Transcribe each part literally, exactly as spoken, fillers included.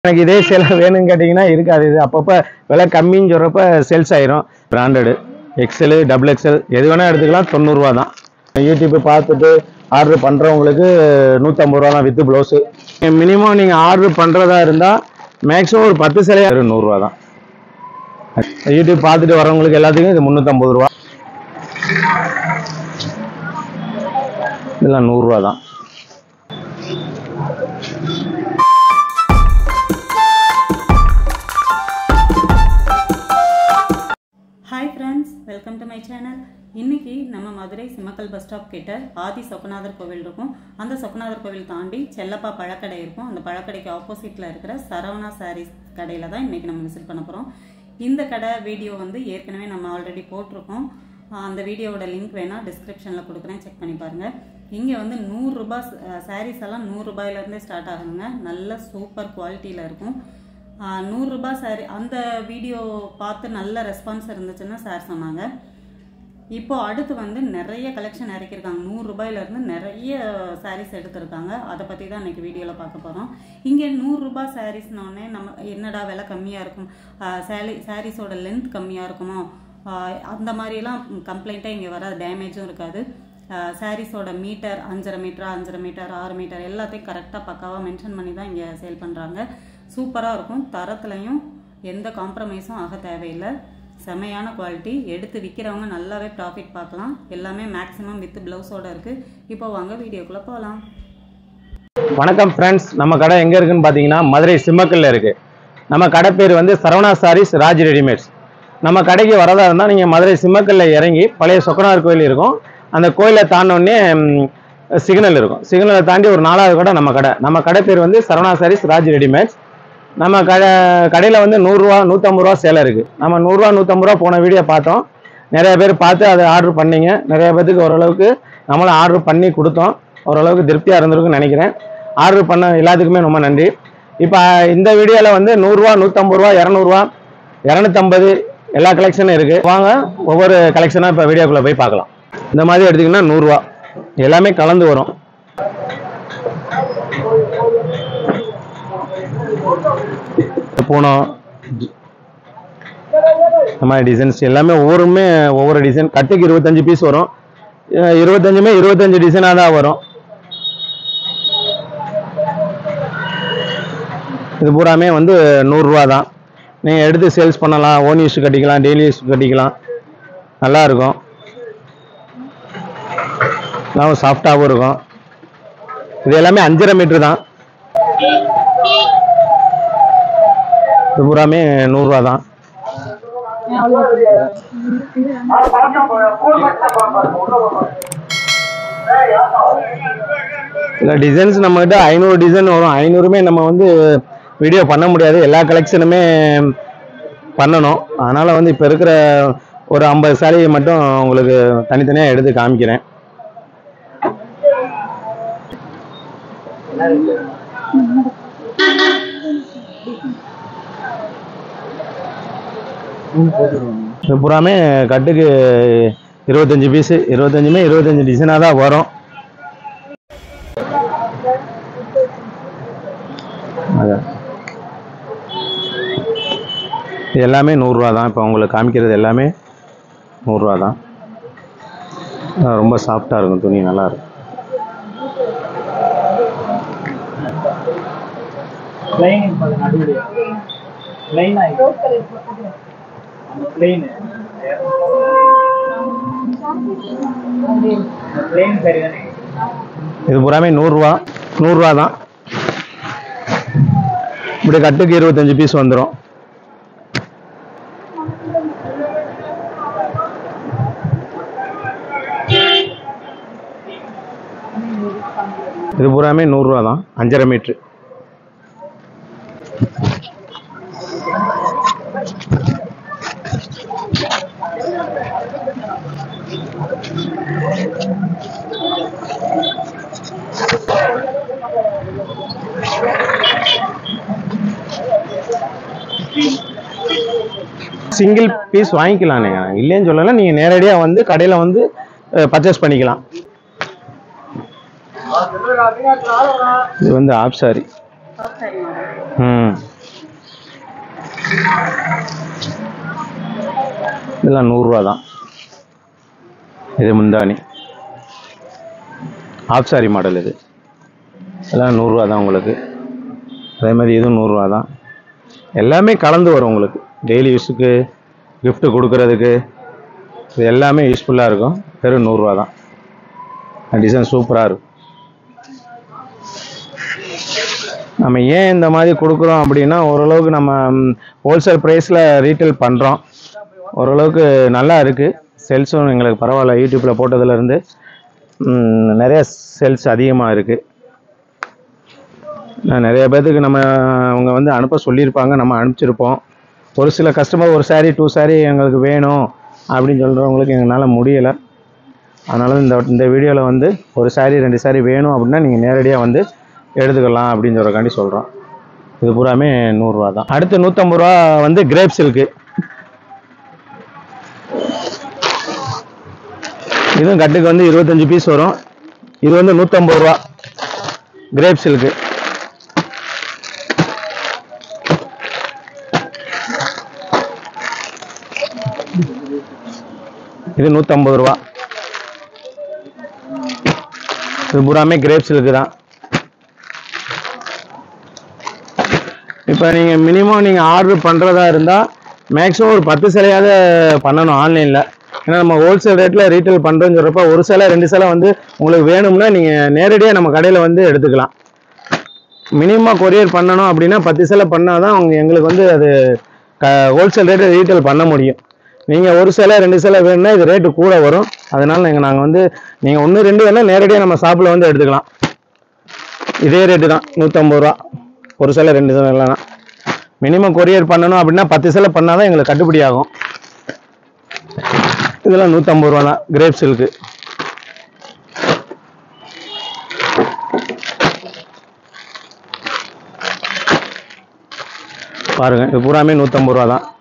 எனக்கு இதே சேலை வேணும்னு கேட்டிங்கன்னா இருக்காது. இது அப்பப்போ விலை கம்மின்னு சொல்கிறப்ப சேல்ஸ் ஆயிரும். பிராண்டடு எக்ஸல் டபுள் எக்ஸல் எது வேணால் எடுத்துக்கலாம். தொண்ணூறுரூவா தான். யூடியூப் பார்த்துட்டு ஆர்டர் பண்ணுறவங்களுக்கு நூற்றம்பது ரூபா தான் வித்து ப்ளவுஸு. மினிமம் நீங்கள் ஆர்டர் பண்ணுறதா இருந்தால் மேக்ஸிமம் ஒரு பத்து சேலையாக நூறுரூவா தான். யூடியூப் பார்த்துட்டு வரவங்களுக்கு எல்லாத்துக்கும் இது முந்நூற்றம்பது ரூபா. இதெல்லாம் நூறுரூவா தான். Hi friends, welcome to my channel. இன்னைக்கு நம்ம மதுரை சிம்மக்கல் பஸ் ஸ்டாப் கிட்ட ஆதி சொக்கநாதர் கோவில் இருக்கும். அந்த சொக்கநாதர் கோவில் தாண்டி செல்லப்பா பழக்கடை இருக்கும். அந்த பழக்கடைக்கு ஆப்போசிட்ல இருக்கிற சரவணா சாரீஸ் கடையில தான் இன்னைக்கு நம்ம விசிட் பண்ண போறோம். இந்த கடை வீடியோ வந்து ஏற்கனவே நம்ம ஆல்ரெடி போட்டிருக்கோம். அந்த வீடியோவோட லிங்க் வேணா டிஸ்கிரிப்ஷன்ல கொடுக்குறேன், செக் பண்ணி பாருங்க. இங்கே வந்து நூறு ரூபாய் சாரீஸ் எல்லாம் நூறு ரூபாயில இருந்தே ஸ்டார்ட் ஆகுங்க. நல்ல சூப்பர் குவாலிட்டியில இருக்கும். நூறுரூபா சாரி அந்த வீடியோ பார்த்து நல்ல ரெஸ்பான்ஸ் இருந்துச்சுன்னா சார் சொன்னாங்க. இப்போ அடுத்து வந்து நிறைய கலெக்ஷன் இறக்கியிருக்காங்க. நூறுரூபாயிலேருந்து நிறைய சாரீஸ் எடுத்திருக்காங்க. அதை பற்றி தான் இன்றைக்கி வீடியோவில் பார்க்க போகிறோம். இங்கே நூறுரூபா சாரீஸ்னோடனே நம்ம என்னடா விலை கம்மியாக இருக்கும், சாரி சாரீஸோட லென்த் கம்மியாக இருக்குமோ, அந்த மாதிரிலாம் கம்ப்ளைண்ட்டாக இங்கே வராது. டேமேஜும் இருக்காது. சாரீஸோட மீட்டர் அஞ்சரை மீட்டரா அஞ்சரை மீட்டர் ஆறு மீட்டர் எல்லாத்தையும் கரெக்டாக பக்காவாக மென்ஷன் பண்ணி தான் இங்கே சேல் பண்ணுறாங்க. சூப்பராக இருக்கும். தரத்துலையும் எந்த காம்ப்ரமைஸும் ஆக தேவையில்லை. செமையான குவாலிட்டி. எடுத்து விற்கிறவங்க நல்லாவே ப்ராஃபிட் பார்க்கலாம். எல்லாமே மேக்ஸிமம் வித் ப்ளவுஸோட இருக்குது. இப்போ வாங்க வீடியோக்குள்ளே போகலாம். வணக்கம் ஃப்ரெண்ட்ஸ், நம்ம கடை எங்கே இருக்குன்னு பார்த்தீங்கன்னா மதுரை சிம்மக்கல்ல இருக்குது. நம்ம கடை பேர் வந்து சரவணா சாரீஸ் ராஜ் ரெடிமேட்ஸ். நம்ம கடைக்கு வரதா இருந்தால் நீங்கள் மதுரை சிம்மக்கல்ல இறங்கி பழைய சொக்கநாதர் கோயில் இருக்கும். அந்த கோயிலை தாண்டோடனே சிக்னல் இருக்கும். சிக்னலை தாண்டி ஒரு நாலாவது கடை நம்ம கடை. நம்ம கடை பேர் வந்து சரவணா சாரீஸ் ராஜ் ரெடிமேட்ஸ். நம்ம கடை கடையில் வந்து நூறுரூவா நூற்றம்பது ரூபா சேலை இருக்குது. நம்ம நூறுரூவா நூற்றம்பது ரூபா போன வீடியோ பார்த்தோம். நிறைய பேர் பார்த்து அதை ஆர்டர் பண்ணிங்க. நிறைய பேருக்கு ஓரளவுக்கு நம்மளும் ஆர்டர் பண்ணி கொடுத்தோம். ஓரளவுக்கு திருப்தியாக இருந்திருக்குன்னு நினைக்கிறேன். ஆர்டர் பண்ண எல்லாத்துக்குமே ரொம்ப நன்றி. இப்போ இந்த வீடியோவில் வந்து நூறுரூவா நூற்றம்பது ரூபா இரநூறுவா இரநூத்தம்பது எல்லா கலெக்ஷனும் இருக்குது. வாங்க ஒவ்வொரு கலெக்ஷனாக இப்போ வீடியோக்குள்ளே போய் பார்க்கலாம். இந்த மாதிரி எடுத்திங்கன்னா நூறுரூவா எல்லாமே கலந்து வரும். பூனம் இந்த மாதிரி டிசைன்ஸ் எல்லாமே ஒவ்வொருமே ஒவ்வொரு டிசைன். கட்டுக்கு இருபத்தஞ்சு பீஸ் வரும். இருபத்தஞ்சுமே இருபத்தஞ்சு டிசைனாக தான் வரும். இது பூராமே வந்து நூறுரூவா தான். நீங்கள் எடுத்து சேல்ஸ் பண்ணலாம். ஓன் யூஸ் கட்டிக்கலாம், டெய்லி யூஸ் கட்டிக்கலாம். நல்லா இருக்கும். நல்லா சாஃப்டாகவும் இருக்கும். இது எல்லாமே அஞ்சரை மீட்டர் தான். இது பூராமே நூறுரூவா தான். இல்லை டிசைன்ஸ் நம்மகிட்ட ஐநூறு டிசைன் வரும். ஐநூறுமே நம்ம வந்து வீடியோ பண்ண முடியாது. எல்லா கலெக்ஷனுமே பண்ணணும். அதனால் வந்து இப்போ இருக்கிற ஒரு ஐம்பது சாரியை மட்டும் உங்களுக்கு தனித்தனியாக எடுத்து காமிக்கிறேன். இது பூராமே கட்டுக்கு இருபத்தஞ்சு பீஸு. இருபத்தஞ்சுமே இருபத்தஞ்சு டிசைனாக தான் வரும். இது எல்லாமே நூறுரூவா தான். இப்போ உங்களுக்கு காமிக்கிறது எல்லாமே நூறுரூவா தான். ரொம்ப சாஃப்டாக இருக்கும். துணி நல்லா இருக்கும். இது பூராமே நூறுரூவா நூறுரூவா தான். இப்படி கட்டுக்கு இருபத்தஞ்சு பீஸ் வந்துடும். இது பூராமே நூறுரூவா தான். அஞ்சரை மீட்ரு. சிங்கிள் பீஸ் வாங்கிக்கலாம். நீங்கள் இல்லைன்னு சொல்லலாம். நீங்கள் நேரடியாக வந்து கடையில் வந்து பர்ச்சேஸ் பண்ணிக்கலாம். இது வந்து ஆப் சாரி. ம் இதெல்லாம் நூறுரூவா தான். இது முந்தானி ஆஃப் சாரி மாடல். இது இதெல்லாம் நூறுரூவா தான் உங்களுக்கு. அதே மாதிரி இதுவும் நூறுரூவா தான். எல்லாமே கலந்து வரும் உங்களுக்கு. டெய்லி யூஸுக்கு, கிஃப்ட்டு கொடுக்குறதுக்கு, இது எல்லாமே யூஸ்ஃபுல்லாக இருக்கும். வெறும் நூறுரூவா தான். டிசைன் சூப்பராக இருக்கும். நம்ம ஏன் இந்த மாதிரி கொடுக்குறோம் அப்படின்னா, ஓரளவுக்கு நம்ம ஹோல்சேல் ப்ரைஸில் ரீட்டைல் பண்ணுறோம். ஓரளவுக்கு நல்லா இருக்குது. சேல்ஸும் எங்களுக்கு பரவாயில்ல. யூடியூப்பில் போட்டதுலேருந்து நிறைய சேல்ஸ் அதிகமாக இருக்குது. நிறைய பேர்த்துக்கு நம்ம அவங்க வந்து அனுப்ப சொல்லியிருப்பாங்க, நம்ம அனுப்பிச்சிருப்போம். ஒரு சில கஸ்டமர் ஒரு சாரீ டூ சாரீ எங்களுக்கு வேணும் அப்படின்னு சொல்கிறவங்களுக்கு எங்களால் முடியலை. அதனால இந்த இந்த வீடியோவில் வந்து ஒரு சாரீ ரெண்டு சாரீ வேணும் அப்படின்னா நீங்கள் நேரடியாக வந்து எடுத்துக்கலாம் அப்படின்னு சொல்கிறக்காண்டி சொல்கிறோம். இது பூராமே நூறுரூவா தான். அடுத்து நூற்றம்பது ரூபா வந்து கிரேப் சில்க்கு. இதுவும் கட்டுக்கு வந்து இருபத்தஞ்சி பீஸ் வரும். இது வந்து நூற்றம்பது ரூபா கிரேப் சில்க்கு. இது நூற்றம்பது ரூபா. இது பூராமே கிரேப் சில்க்கு தான். இப்போ நீங்கள் மினிமம் நீங்கள் ஆர்டர் பண்ணுறதா இருந்தால் மேக்ஸிமம் ஒரு பத்து சிலையாவது பண்ணணும் ஆன்லைனில். ஏன்னா நம்ம ஹோல்சேல் ரேட்டில் ரீட்டைல் பண்ணுறோன்னு சொல்கிறப்ப ஒரு சிலை ரெண்டு சிலை வந்து உங்களுக்கு வேணும்னா நீங்கள் நேரடியாக நம்ம கடையில் வந்து எடுத்துக்கலாம். மினிமம் கொரியர் பண்ணணும் அப்படின்னா பத்து சிலை பண்ணால் தான் அவங்க எங்களுக்கு வந்து அது க ஹோல்சேல் ரேட்டில் ரீட்டைல் பண்ண முடியும். நீங்கள் ஒரு சிலை ரெண்டு சிலை வேணும்னா இது ரேட்டு கூட வரும். அதனால் நீங்கள் நாங்கள் வந்து நீங்கள் ஒன்று ரெண்டு வேணால் நேரடியாக நம்ம ஷாப்பில் வந்து எடுத்துக்கலாம். இதே ரேட்டு தான் நூற்றம்பது ரூபா. ஒரு சிலை ரெண்டு சிலை இல்லைனா மினிமம் கொரியர் பண்ணணும் அப்படின்னா பத்து சிலை பண்ணால் தான் எங்களுக்கு கட்டுப்படி ஆகும். இதெல்லாம் நூற்றம்பது ரூபா தான் கிரேப் சில்க்கு. பாருங்கள், இது பூராமே நூற்றம்பது ரூபா தான்.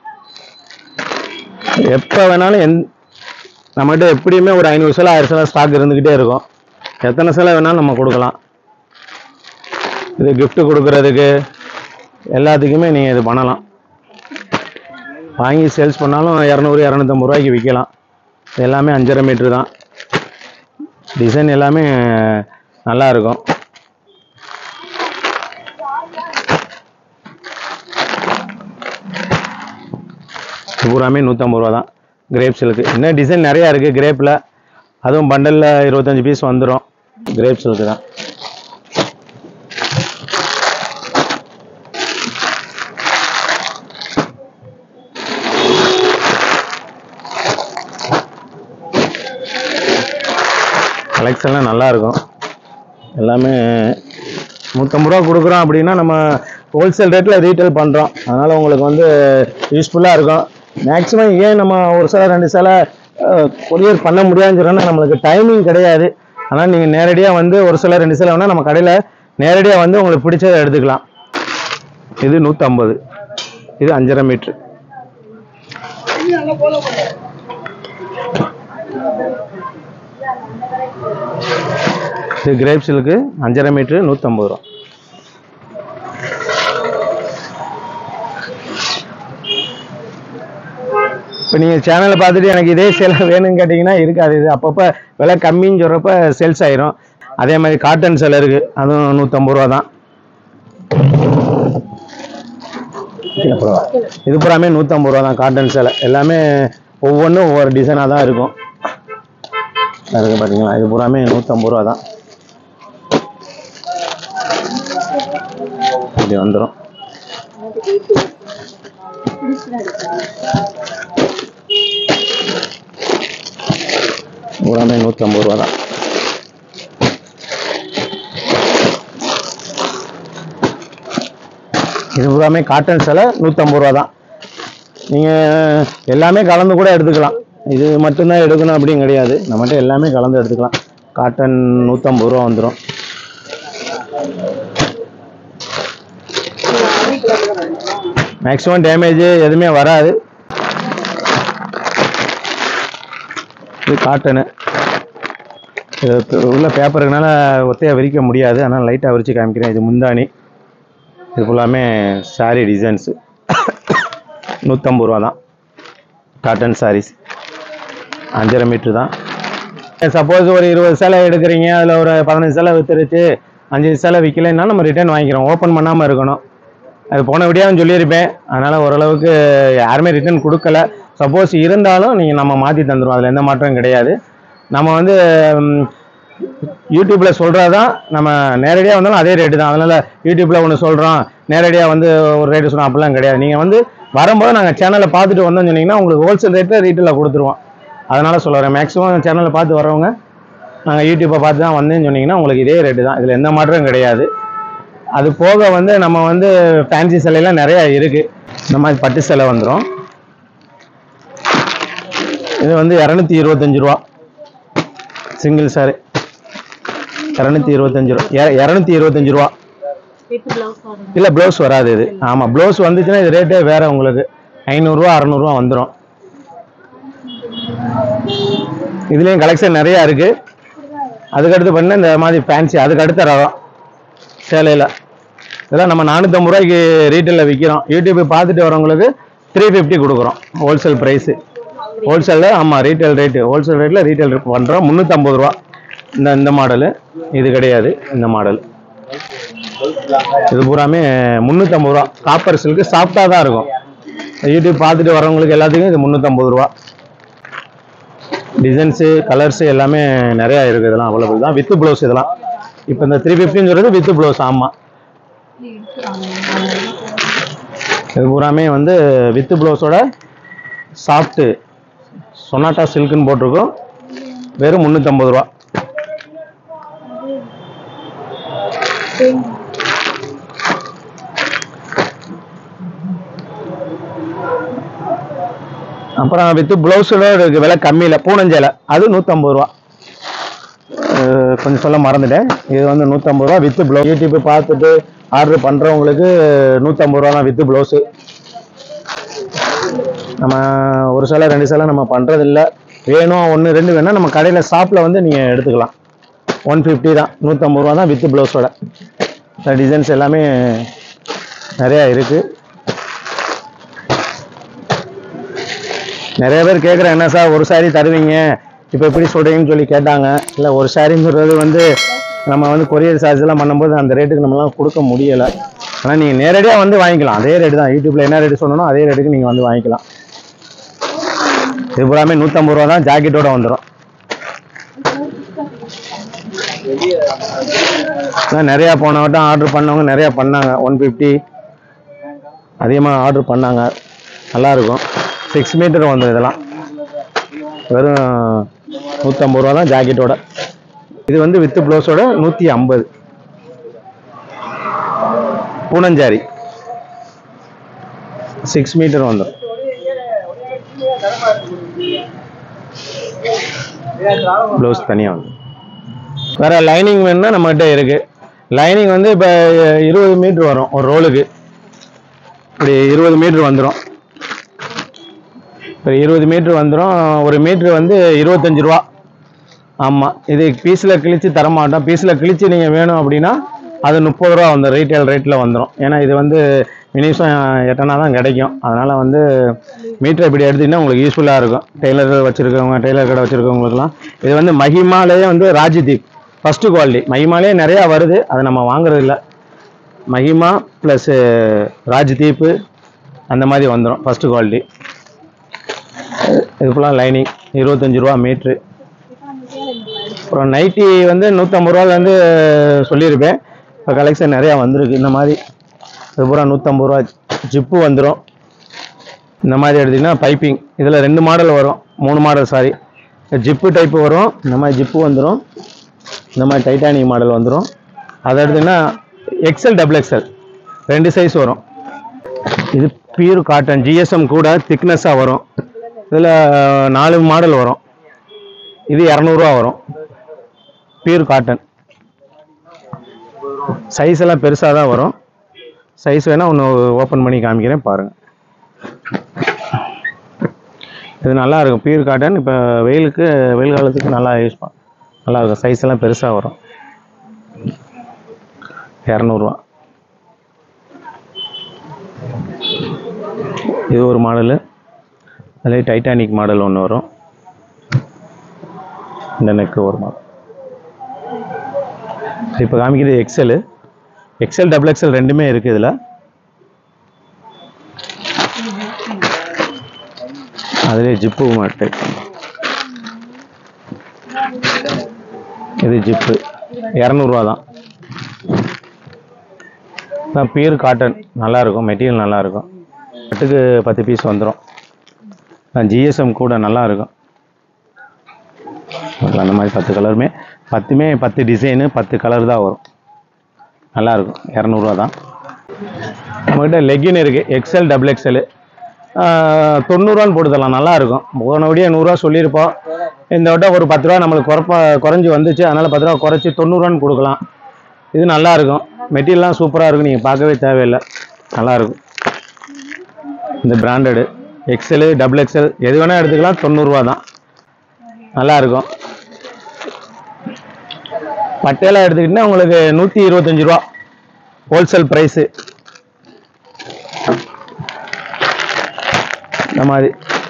எப்போ வேணாலும் எந் நம்மகிட்ட எப்படியுமே ஒரு ஐநூறு சிலை ஆயிரம் சிலை ஸ்டாக் இருந்துக்கிட்டே இருக்கும். எத்தனை சிலை வேணாலும் நம்ம கொடுக்கலாம். இது கிஃப்ட்டு கொடுக்குறதுக்கு எல்லாத்துக்குமே நீங்கள் இது பண்ணலாம். வாங்கி சேல்ஸ் பண்ணாலும் இரநூறு இரநூத்தம்பது ரூபாய்க்கு விற்கலாம். எல்லாமே அஞ்சரை மீட்ரு தான். டிசைன் எல்லாமே நல்லா இருக்கும். பூராமே நூற்றம்பது ரூபா தான் கிரேப் சில்க்கு. இன்னும் டிசைன் நிறையா இருக்குது கிரேப்பில். அதுவும் பண்டலில் இருபத்தஞ்சி பீஸ் வந்துடும். கிரேப் சில்க்கு தான். கலெக்ஷன்லாம் நல்லாயிருக்கும். எல்லாமே நூற்றம்பது ரூபா கொடுக்குறோம் அப்படின்னா நம்ம ஹோல்சேல் ரேட்டில் ரீட்டைல் பண்ணுறோம். அதனால் உங்களுக்கு வந்து யூஸ்ஃபுல்லாக இருக்கும். மேக்ஸிமம் ஏன் நம்ம ஒரு சில ரெண்டு சில கொரியர் பண்ண முடியாதுன்னு சொல்கிறோன்னா நம்மளுக்கு டைமிங் கிடையாது. ஆனால் நீங்கள் நேரடியாக வந்து ஒரு சில ரெண்டு சில வேணால் நம்ம கடையில் நேரடியாக வந்து உங்களுக்கு பிடிச்சதை எடுத்துக்கலாம். இது நூற்றம்பது. இது அஞ்சரை மீட்ரு. இது கிரேப் சில்க்கு அஞ்சரை மீட்ரு நூற்றம்பது ரூபா. இப்போ நீங்கள் சேனலை பார்த்துட்டு எனக்கு இதே சேலை வேணும்னு கேட்டிங்கன்னா இருக்காது. இது அப்பப்போ விலை கம்மின்னு சொல்கிறப்ப சேல்ஸ் ஆயிரும். அதே மாதிரி காட்டன் சேலை இருக்குது, அதுவும் நூற்றம்பது ரூபா தான். இது பூராமே நூற்றம்பது ரூபா தான் காட்டன் சேலை. எல்லாமே ஒவ்வொன்றும் ஒவ்வொரு டிசைனாக தான் இருக்கும். அதுக்கு பார்த்தீங்களா, இது பூராமே நூற்றம்பது ரூபா தான். இப்படி வந்துடும். பூராமே நூற்றம்பது ரூபா தான். இது பூராமே காட்டன் சேலை நூற்றம்பது ரூபா தான். நீங்கள் எல்லாமே கலந்து கூட எடுத்துக்கலாம். இது மட்டும்தான் எடுக்கணும் அப்படின்னு கிடையாது. நம்மகிட்ட எல்லாமே கலந்து எடுத்துக்கலாம். காட்டன் நூற்றம்பது ரூபா வந்துடும். மேக்ஸிமம் டேமேஜ் எதுவுமே வராது. இது காட்டனு. இது உள்ள பேப்பருக்குனால ஒத்தையாக விரிக்க முடியாது, அதனால் லைட்டாக விரித்து காமிக்கிறேன். இது முந்தானி. இது ஃபுல்லாமே சாரீ டிசைன்ஸு. நூற்றம்பது ரூபா தான். காட்டன் சாரீஸ் அஞ்சரை மீட்ரு தான். சப்போஸ் ஒரு இருபது சேலை எடுக்கிறீங்க, அதில் ஒரு பதினஞ்சு சேலை விற்றுருச்சு, அஞ்சு சேலை விற்கலைன்னா நம்ம ரிட்டர்ன் வாங்கிக்கிறோம். ஓப்பன் பண்ணாமல் இருக்கணும். அது போன விடியாவும் சொல்லியிருப்பேன். அதனால் ஓரளவுக்கு யாருமே ரிட்டர்ன் கொடுக்கல. சப்போஸ் இருந்தாலும் நீங்கள் நம்ம மாற்றி தந்துடுவோம். அதில் எந்த மாற்றமும் கிடையாது. நம்ம வந்து யூடியூப்பில் சொல்கிறது தான், நம்ம நேரடியாக வந்தாலும் அதே ரேட்டு தான். அதனால் யூடியூப்பில் ஒன்று சொல்கிறோம், நேரடியாக வந்து ஒரு ரேட்டு சொன்னோம், அப்படிலாம் கிடையாது. நீங்கள் வந்து வரும்போது நாங்கள் சேனலை பார்த்துட்டு வந்தோம்னு சொன்னீங்கன்னா உங்களுக்கு ஹோல்சேல் ரேட்டில் ரீட்டெயிலில் கொடுத்துருவோம். அதனால் சொல்கிறேன், மேக்ஸிமம் சேனலை பார்த்து வரவங்க நாங்கள் யூடியூப்பை பார்த்து தான் வந்தேன்னு சொன்னீங்கன்னா உங்களுக்கு இதே ரேட்டு தான். இதில் எந்த மாற்றமும் கிடையாது. அது போக வந்து நம்ம வந்து ஃபேன்சி சிலையெல்லாம் நிறையா இருக்குது. இந்த மாதிரி பட்டு சிலை வந்துடும். இது வந்து இரநூத்தி இருபத்தஞ்சி ரூபா சிங்கிள் சாரி. இரநூத்தி இருபத்தஞ்சி ரூபா இரநூத்தி இருபத்தஞ்சி ரூபா இல்லை, ப்ளவுஸ் வராது இது. ஆமாம், ப்ளவுஸ் வந்துச்சுன்னா இது ரேட்டே வேறு. உங்களுக்கு ஐநூறுரூவா அறநூறுவா வந்துடும். இதுலேயும் கலெக்ஷன் நிறையா இருக்குது. அதுக்கடுத்து பண்ண இந்த மாதிரி ஃபேன்சி, அதுக்கு அடுத்த ரகம் சேலையில் இதெல்லாம் நம்ம நானூற்றம்பது ரூபாய்க்கு ரீட்டெயிலில் விற்கிறோம். யூடியூப் பார்த்துட்டு வரவங்களுக்கு த்ரீ ஃபிஃப்டி கொடுக்குறோம் ஹோல்சேல் ப்ரைஸு. ஹோல்சேலில் ஆமாம், ரீட்டைல் ரேட்டு ஹோல்சேல் ரேட்டில் ரீட்டைல் பண்ணுறோம். முந்நூற்றம்பது ரூபா இந்த இந்த மாடலு. இது கிடையாது, இந்த மாடல். இது பூராமே முந்நூற்றம்பது ரூபா. காப்பர் சில்க்கு சாஃப்டாக தான் இருக்கும். யூடியூப் பார்த்துட்டு வரவங்களுக்கு எல்லாத்துக்கும் இது முந்நூற்றம்பது ரூபா. டிசைன்ஸு கலர்ஸு எல்லாமே நிறையா இருக்குது. இதெல்லாம் அவைலபிள் தான். வித்து ப்ளவுஸ் இதெல்லாம். இப்போ இந்த த்ரீ ஃபிஃப்டின்னு சொல்கிறது வித்து ப்ளவுஸ். ஆமாம், இது பூராமே வந்து வித்து ப்ளவுஸோட சாஃப்ட்டு சொனாட்டா சில்க்குன்னு போட்டிருக்கோம். வெறும் முந்நூற்றம்பது ரூபா. அப்புறம் வித்து ப்ளவுஸோட இருக்கு விலை கம்மியில் பூனஞ்சேலை, அது நூற்றம்பது ரூபா. கொஞ்சம் சொல்ல மறந்துட்டேன். இது வந்து நூற்றம்பது ரூபா வித்து ப்ளவுஸ். யூடியூப் பார்த்துட்டு ஆர்டர் பண்ணுறவங்களுக்கு நூற்றம்பது ரூபா தான் வித்து ப்ளவுஸு. நம்ம ஒரு சேலை ரெண்டு சேலை நம்ம பண்ணுறதில்ல. வேணும் ஒன்று ரெண்டு வேணால் நம்ம கடையில் ஷாப்பில் வந்து நீங்கள் எடுத்துக்கலாம். ஒன் ஃபிஃப்டி தான், நூற்றம்பது ரூபா தான் வித்து ப்ளவுஸோட. டிசைன்ஸ் எல்லாமே நிறையா இருக்குது. நிறைய பேர் கேட்குறேன், என்ன சார் ஒரு சாரீ தருவீங்க, இப்போ எப்படி சொல்கிறீங்கன்னு சொல்லி கேட்டாங்க. இல்லை, ஒரு சாரிங்கிறது வந்து நம்ம வந்து கொரியர் சார்ஜெலாம் பண்ணும்போது அந்த ரேட்டுக்கு நம்மளாம் கொடுக்க முடியலை. ஆனால் நீங்கள் நேரடியாக வந்து வாங்கிக்கலாம். அதே ரேட்டு தான். யூடியூப்பில் என்ன ரேட்டு சொன்னோம் அதே ரேட்டுக்கு நீங்கள் வந்து வாங்கிக்கலாம். இது பூராமே நூற்றம்பது ரூபா தான். ஜாக்கெட்டோட வந்துடும். நிறையா போன வட்டம் ஆர்டர் பண்ணவங்க நிறையா பண்ணாங்க. ஒன் ஃபிஃப்டி அதிகமாக ஆர்டர் பண்ணாங்க. நல்லாயிருக்கும். சிக்ஸ் மீட்டர் வந்துடும். இதெல்லாம் வெறும் நூற்றம்பது ரூபா தான் ஜாக்கெட்டோட. இது வந்து வித்து ப்ளவுஸோட நூற்றி ஐம்பது. பூனஞ்சாரி சிக்ஸ் மீட்டர் வந்துடும். ப்ளவுஸ் தனியாக வந்துடும். வேறு லைனிங் வேணும்னா நம்மகிட்ட இருக்குது. லைனிங் வந்து இப்போ இருபது மீட்ரு வரும் ஒரு ரோலுக்கு. இப்படி இருபது மீட்ரு வந்துடும். இப்போ இருபது மீட்ரு வந்துடும். ஒரு மீட்ரு வந்து இருபத்தஞ்சி ரூபா. ஆமாம், இது பீஸில் கிழித்து தரமாட்டோம். பீஸில் கிழித்து நீங்கள் வேணும் அப்படின்னா அது முப்பது ரூபா வந்து ரீட்டைல் ரேட்டில் வந்துடும். ஏன்னா இது வந்து மினிமம் எட்டனா தான் கிடைக்கும். அதனால் வந்து மீட்டர் இப்படி எடுத்திங்கன்னா உங்களுக்கு யூஸ்ஃபுல்லாக இருக்கும். டெய்லர் வச்சுருக்கவங்க, டெய்லர் கடை வச்சுருக்கவங்களுக்குலாம். இது வந்து மஹிமாலேயே வந்து ராஜ்தீப் ஃபஸ்ட்டு குவாலிட்டி. மஹிமாலே நிறையா வருது, அதை நம்ம வாங்குறது இல்லை. மஹிமா ப்ளஸ்ஸு ராஜ்தீப்பு அந்த மாதிரி வந்துடும் ஃபஸ்ட்டு குவாலிட்டி. இது ஃபுல்லாக லைனிங் இருபத்தஞ்சி ரூபா மீட்ரு. அப்புறம் நைட்டி வந்து நூற்றம்பது ரூபாலேருந்து சொல்லியிருப்பேன். இப்போ கலெக்ஷன் நிறையா வந்திருக்கு. இந்த மாதிரி இது பூரா நூற்றம்பது ரூபா. ஜிப்பு வந்துடும். இந்த மாதிரி எடுத்திங்கன்னா பைப்பிங். இதில் ரெண்டு மாடல் வரும், மூணு மாடல் சாரி. ஜிப்பு டைப்பு வரும், இந்த மாதிரி ஜிப்பு வந்துடும். இந்த மாதிரி டைட்டானிக் மாடல் வந்துடும். அதை எடுத்திங்கன்னா எக்ஸ்எல் டபுள் எக்ஸ்எல் ரெண்டு சைஸ் வரும். இது பியூர் காட்டன் ஜிஎஸ்எம் கூட திக்னஸாக வரும். இதில் நாலு மாடல் வரும். இது இரநூறுவா வரும். Pure cotton. சைஸ் எல்லாம் பெருசாக தான் வரும். சைஸ் வேணால் ஒன்று ஓப்பன் பண்ணி காமிக்கிறேன் பாருங்கள். இது நல்லாயிருக்கும். Pure cotton. இப்போ வெயிலுக்கு வெயில் காலத்துக்கு நல்லா யூஸ் பண்ண நல்லாயிருக்கும். சைஸ் எல்லாம் பெருசாக வரும். இரநூறுவா. இது ஒரு மாடலு. அதில் டைட்டானிக் மாடல் ஒன்று வரும். இந்த நெக்கு ஒரு மாடல். இப்போ காமிக்கிறது எக்ஸல். எக்ஸல் டபுள் எக்ஸல் ரெண்டுமே இருக்குது இதில். அதிலே ஜிப்பு மாட்டு. இது ஜிப்பு இரநூறுவா தான். பியூர் காட்டன் நல்லாயிருக்கும், மெட்டீரியல் நல்லாயிருக்கும். கட்டுக்கு பத்து பீஸ் வந்துடும். ஜிஎஸ்எம் கூட நல்லாயிருக்கும். அந்த மாதிரி பத்து கலருமே பத்துமே பத்து டிசைனு பத்து கலர் தான் வரும். நல்லாயிருக்கும். இரநூறுவா தான். நம்மக்கிட்ட லெக்கின் இருக்குது எக்ஸ்எல் டபுள் எக்ஸ்எல். தொண்ணூறுவான்னு போட்டு தரலாம். நல்லாயிருக்கும். போனபடியே நூறுரூவா சொல்லியிருப்போம். இந்த வட்டம் ஒரு பத்து ரூபா நம்மளுக்கு குறைப்பா குறைஞ்சி வந்துச்சு. அதனால் பத்து ரூபா குறைச்சி தொண்ணூறுவான்னு கொடுக்கலாம். இது நல்லாயிருக்கும். மெட்டீரியல்லாம் சூப்பராக இருக்கும். நீங்கள் பார்க்கவே தேவையில்லை. நல்லாயிருக்கும். இந்த பிராண்டடு எக்ஸ்எல் டபுள் எக்ஸ்எல் எது வேணால் எடுத்துக்கலாம். தொண்ணூறுரூவா தான். நல்லாயிருக்கும். பட்டையெல்லாம் எடுத்துக்கிட்டிங்கன்னா உங்களுக்கு நூற்றி இருபத்தஞ்சி ரூபா ஹோல்சேல் ப்ரைஸு. இந்த மாதிரி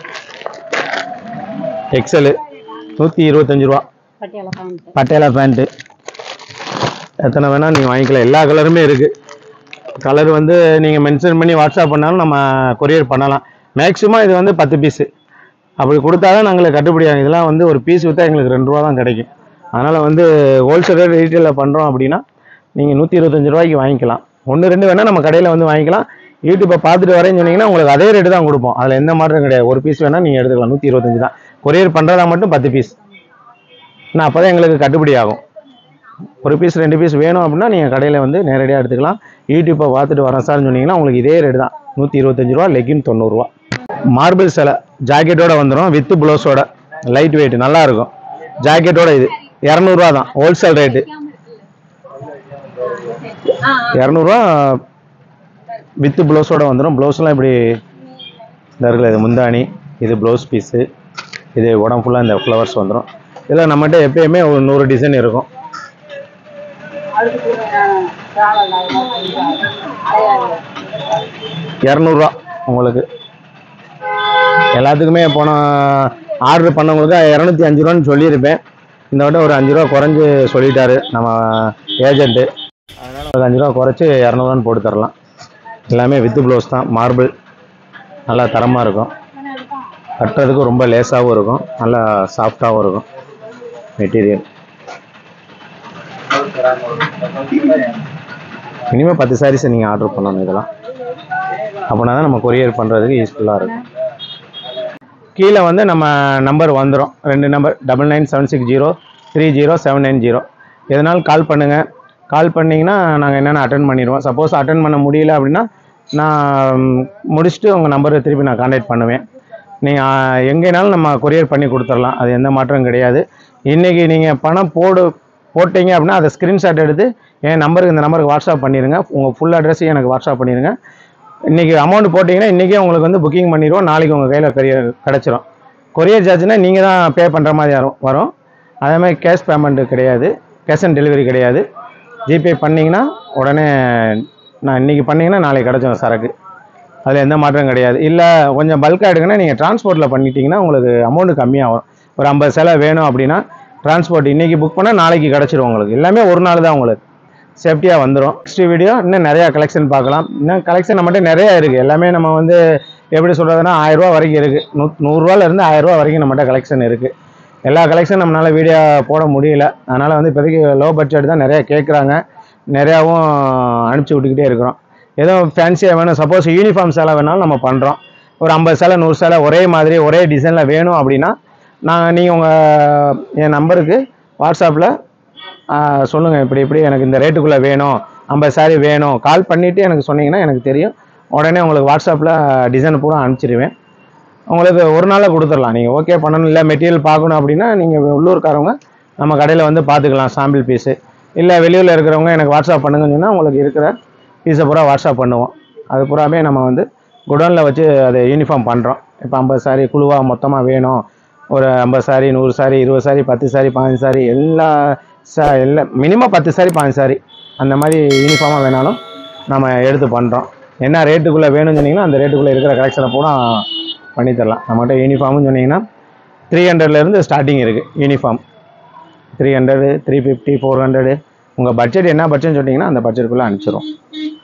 எக்ஸலு நூற்றி இருபத்தஞ்சி ரூபா. பட்டியாலா பேண்ட்டு எத்தனை வேணால் நீங்கள் வாங்கிக்கலாம். எல்லா கலருமே இருக்குது. கலர் வந்து நீங்கள் மென்ஷன் பண்ணி வாட்ஸ்அப் பண்ணாலும் நம்ம கொரியர் பண்ணலாம். மேக்ஸிமம் இது வந்து பத்து பீஸு அப்படி கொடுத்தா தான் நாங்களுக்கு கட்டுப்படியாகும். இதெல்லாம் வந்து ஒரு பீஸ் விற்றா எங்களுக்கு ரெண்டு ரூபா தான் கிடைக்கும். அதனால் வந்து ஹோல்சேல் ரீட்டெயிலில் பண்ணுறோம் அப்படின்னா நீங்கள் நூற்றி இருபத்தஞ்சி ரூபாய்க்கு வாங்கிக்கலாம். ஒன்று ரெண்டு வேணால் நம்ம கடையில் வந்து வாங்கிக்கலாம். யூடியூப்பை பார்த்துட்டு வரேன்னு சொன்னீங்கன்னா உங்களுக்கு அதே ரேட்டு தான் கொடுப்போம். அதில் எந்த மாற்றம் கிடையாது. ஒரு பீஸ் வேணால் நீங்கள் எடுத்துக்கலாம். நூற்றி இருபத்தஞ்சி தான். கொரியர் பண்ணுறதா மட்டும் பத்து பீஸ். ஆனால் அப்போ தான் எங்களுக்கு கட்டுப்படி ஆகும். ஒரு பீஸ் ரெண்டு பீஸ் வேணும் அப்படின்னா நீங்கள் கடையில் வந்து நேரடியாக எடுத்துக்கலாம். யூடியூப்பை பார்த்துட்டு வரேன் சார்னு சொன்னீங்கன்னா உங்களுக்கு இதே ரேட்டு தான். நூற்றி இருபத்தஞ்சி ரூபா. லெக்கின் தொண்ணூறுரூவா. மார்பிள் சிலை ஜாக்கெட்டோட வந்துடும். வித்து ப்ளவுஸோட. லைட் வெயிட் நல்லாயிருக்கும். ஜாக்கெட்டோட இது இரநூறுவா தான். ஹோல்சேல் ரேட்டு இரநூறுவா. வித்து ப்ளவுஸோட வந்துடும். ப்ளவுஸ்லாம் இப்படி இந்த இருக்குல்ல, இது முந்தானி, இது ப்ளவுஸ் பீஸு, இது உடம்பு ஃபுல்லாக இந்த ஃப்ளவர்ஸ் வந்துடும். இதில் நம்மகிட்ட எப்பயுமே ஒரு நூறு டிசைன் இருக்கும். இரநூறுவா உங்களுக்கு எல்லாத்துக்குமே. போன ஆர்டர் பண்ணவங்களுக்கு இரநூத்தி அஞ்சு ரூபான்னு சொல்லியிருப்பேன். இந்த வட்டம் ஒரு அஞ்சு ரூபா குறைஞ்சி சொல்லிட்டாரு நம்ம ஏஜென்ட்டு. அதனால் ஒரு அஞ்சு ரூபா குறைச்சி இரநூறுவான்னு போட்டு தரலாம். எல்லாமே வித்து ப்ளவுஸ் தான். மார்பிள் நல்லா தரமாக இருக்கும். கட்டுறதுக்கு ரொம்ப லேஸாகவும் இருக்கும். நல்லா சாஃப்டாகவும் இருக்கும் மெட்டீரியல். மினிமம் பத்து சாரீஸை நீங்கள் ஆர்டர் பண்ணணும். இதெல்லாம் அப்படின்னா தான் நம்ம கொரியர் பண்ணுறதுக்கு யூஸ்ஃபுல்லாக இருக்கும். கீழே வந்து நம்ம நம்பர் வந்துடும். ரெண்டு number double nine seven six zero three zero seven nine zero. எதனாலும் கால் பண்ணுங்கள். கால் பண்ணிங்கன்னா நாங்கள் என்னென்ன அட்டன் பண்ணிடுவோம். சப்போஸ் அட்டன் பண்ண முடியல அப்படின்னா நான் முடிச்சுட்டு உங்கள் நம்பரை திருப்பி நான் கான்டாக்ட் பண்ணுவேன். நீங்கள் எங்கேனாலும் நம்ம கொரியர் பண்ணி கொடுத்துடலாம். அது எந்த மாற்றமும் கிடையாது. இன்றைக்கி நீங்கள் பணம் போடு போட்டிங்க அப்படின்னா அதை ஸ்க்ரீன்ஷாட் எடுத்து என் நம்பருக்கு இந்த நம்பருக்கு வாட்ஸ்அப் பண்ணிடுங்க. உங்கள் ஃபுல் அட்ரஸையும் எனக்கு வாட்ஸ்அப் பண்ணிடுங்க. இன்றைக்கி அமௌண்ட் போட்டிங்கன்னா இன்றைக்கே உங்களுக்கு வந்து புக்கிங் பண்ணிடுவோம். நாளைக்கு உங்கள் கையில் கொரியர் கிடச்சிரும். கொரியர் சார்ஜ்னால் நீங்கள் தான் பே பண்ணுற மாதிரி வரும் வரும் அதேமாதிரி கேஷ் பேமெண்ட்டு கிடையாது. கேஷ் ஆன் டெலிவரி கிடையாது. ஜிபே பண்ணிங்கன்னா உடனே நான் இன்றைக்கி பண்ணிங்கன்னா நாளைக்கு கிடச்சிடும் சரக்கு. அதில் எந்த மாற்றம் கிடையாது. இல்லை கொஞ்சம் பல்காக எடுங்கன்னா நீங்கள் டிரான்ஸ்போர்ட்டில் பண்ணிட்டீங்கன்னா உங்களுக்கு அமௌண்ட்டு கம்மியாக வரும். ஒரு ஐம்பது சேலை வேணும் அப்படின்னா டிரான்ஸ்போர்ட் இன்றைக்கி புக் பண்ணால் நாளைக்கு கிடச்சிரும் உங்களுக்கு. எல்லாமே ஒரு நாள் தான் உங்களுக்கு சேஃப்டியாக வந்துடும். நெக்ஸ்ட் வீடியோ இன்னும் நிறையா கலெக்ஷன் பார்க்கலாம். இன்னும் கலெக்ஷன் நம்மகிட்ட நிறையா இருக்குது. எல்லாமே நம்ம வந்து எப்படி சொல்கிறதுனா ஆயிரரூவா வரைக்கும் இருக்குது. நூ நூறுரூவாலேருந்து ஆயிரரூவா வரைக்கும் நம்மகிட்ட கலெக்ஷன் இருக்குது. எல்லா கலெக்ஷன் நம்மளால் வீடியோ போட முடியல. அதனால் வந்து இப்போதைக்கு லோ பட்ஜெட் தான் நிறையா கேட்குறாங்க. நிறையாவும் அனுப்பிச்சி விட்டுக்கிட்டே இருக்கிறோம். ஏதோ ஃபேன்சியாக வேணும், சப்போஸ் யூனிஃபார்ம் சேலை வேணாலும் நம்ம பண்ணுறோம். ஒரு ஐம்பது சேலை நூறு சேலை ஒரே மாதிரி ஒரே டிசைனில் வேணும் அப்படின்னா நான் நீங்கள் உங்கள் என் நம்பருக்கு வாட்ஸ்அப்பில் சொல்லுங்கள், இப்படி இப்படி எனக்கு இந்த ரேட்டுக்குள்ளே வேணும், ஐம்பது சாரி வேணும். கால் பண்ணிவிட்டு எனக்கு சொன்னீங்கன்னா எனக்கு தெரியும். உடனே உங்களுக்கு வாட்ஸ்அப்பில் டிசைன் பூரா அனுப்பிச்சிடுவேன். உங்களுக்கு ஒரு நாளில் கொடுத்துடலாம். நீங்கள் ஓகே பண்ணணும், இல்லை மெட்டீரியல் பார்க்கணும் அப்படின்னா நீங்கள் உள்ளூர்காரவங்க நம்ம கடையில் வந்து பார்த்துக்கலாம் சாம்பிள் பீஸு. இல்லை வெளியூரில் இருக்கிறவங்க எனக்கு வாட்ஸ்அப் பண்ணுங்கன்னு சொன்னால் உங்களுக்கு இருக்கிற பீஸை பூரா வாட்ஸ்அப் பண்ணுவோம். அது பூராமே நம்ம வந்து குடோனில் வச்சு அதை யூனிஃபார்ம் பண்ணுறோம். இப்போ ஐம்பது சாரி குழுவாக மொத்தமாக வேணும், ஒரு ஐம்பது சாரி நூறு சாரி இருபது சாரி பத்து சாரி பதினஞ்சு சாரி எல்லா சா எல்லா மினிமம் பத்து சாரி பதினஞ்சு சாரி அந்த மாதிரி யூனிஃபார்மாக வேணாலும் நம்ம எடுத்து பண்ணுறோம். என்ன ரேட்டுக்குள்ளே வேணும்னு சொன்னீங்கன்னா அந்த ரேட்டுக்குள்ளே இருக்கிற கலெக்ஷனை பூரா பண்ணி தரலாம். நம்மகிட்ட யூனிஃபார்ம்னு சொன்னீங்கன்னா த்ரீ ஹண்ட்ரட்லேருந்து ஸ்டார்டிங் இருக்குது. Uniform three hundred three fifty four hundred உங்கள் பட்ஜெட் என்ன பட்ஜெட்னு சொன்னீங்கன்னா அந்த பட்ஜெட்டுக்குள்ளே அனுப்பிச்சிடும்.